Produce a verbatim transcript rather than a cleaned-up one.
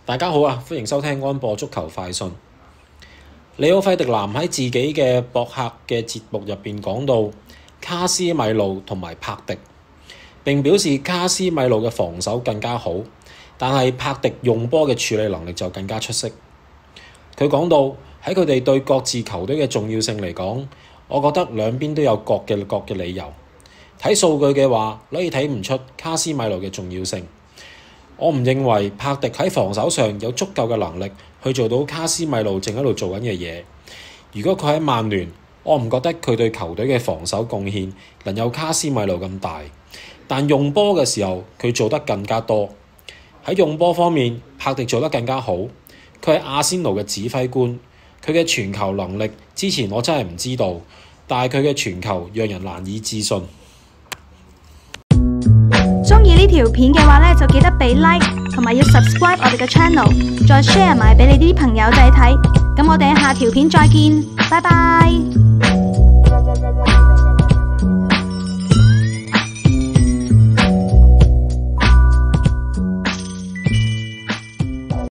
大家好啊，歡迎收聽安播足球快訊。里奧費迪南喺自己嘅博客嘅節目入邊講到卡斯米路同埋柏迪，並表示卡斯米路嘅防守更加好，但係柏迪用波嘅處理能力就更加出色。佢講到喺佢哋對各自球隊嘅重要性嚟講，我覺得兩邊都有各嘅各嘅理由。睇數據嘅話，可以睇唔出卡斯米路嘅重要性。我唔認為柏迪喺防守上有足夠嘅能力去做到卡斯米路正喺度做緊嘅嘢。如果佢喺曼聯，我唔覺得佢對球隊嘅防守貢獻能有卡斯米路咁大。但用波嘅時候，佢做得更加多。喺用波方面，柏迪做得更加好。佢係阿仙奴嘅指揮官，佢嘅傳球能力之前我真係唔知道，但係佢嘅傳球讓人難以置信。 鍾意呢條片嘅話呢，就記得俾 like 同埋要 subscribe 我哋嘅 channel， 再 share 埋俾你啲朋友仔睇。咁我哋下條片再見，拜拜。